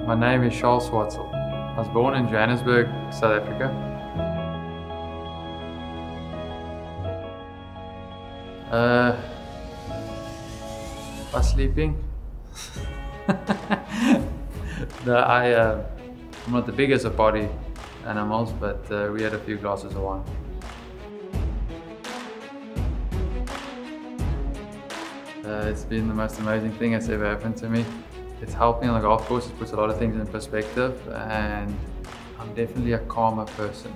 My name is Charles Swartzel. I was born in Johannesburg, South Africa. By sleeping. I'm not the biggest of party animals, but we had a few glasses of wine. It's been the most amazing thing that's ever happened to me. It's helped me on the golf course. It puts a lot of things in perspective, and I'm definitely a calmer person.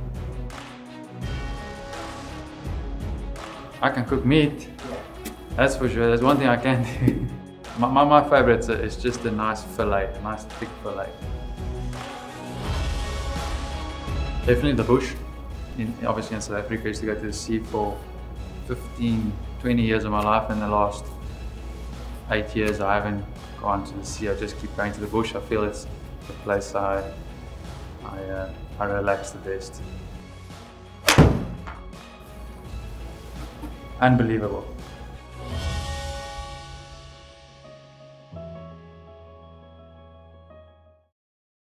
I can cook meat, that's for sure. That's one thing I can do. My favorite is just a nice fillet, a nice thick fillet. Definitely the bush. Obviously in South Africa, I used to go to the sea for 15, 20 years of my life. In the last 8 years, I haven't gone to the sea. I just keep going to the bush. I feel it's the place I relax the best. Unbelievable.